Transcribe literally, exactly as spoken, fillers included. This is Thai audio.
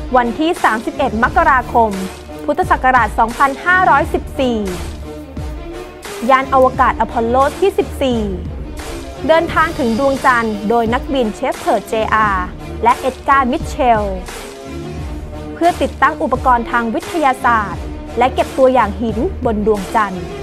วันที่ สามสิบเอ็ด มกราคม พุทธศักราช สองพันห้าร้อยสิบสี่ ยานอวกาศอพอลโลที่ สิบสี่ เดินทางถึงดวงจันทร์โดยนักบินเชฟเพิร์ด เจ อาร์ และเอ็ดการ์ มิทเชล เพื่อติดตั้งอุปกรณ์ทางวิทยาศาสตร์และเก็บตัวอย่างหินบนดวงจันทร์